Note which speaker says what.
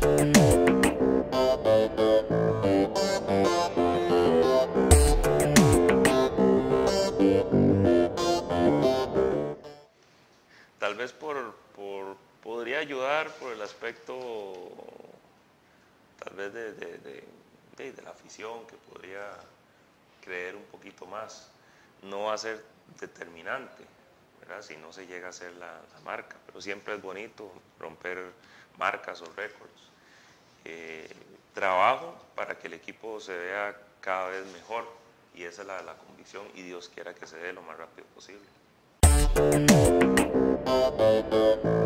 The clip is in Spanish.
Speaker 1: Tal vez podría ayudar por el aspecto, tal vez de la afición, que podría creer un poquito más. No va a ser determinante, ¿verdad? Si no se llega a hacer la marca, pero siempre es bonito romper marcas o récords. Trabajo para que el equipo se vea cada vez mejor, y esa es la convicción, y Dios quiera que se dé lo más rápido posible.